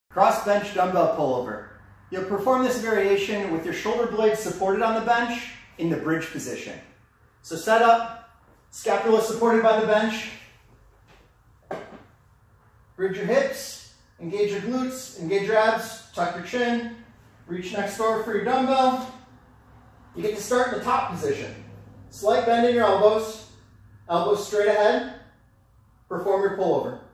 Cross bench dumbbell pullover. You'll perform this variation with your shoulder blades supported on the bench in the bridge position. So set up, scapula supported by the bench. Bridge your hips, engage your glutes, engage your abs, tuck your chin, reach next door for your dumbbell. You get to start in the top position. Slight bend in your elbows, elbows straight ahead. Perform your pullover.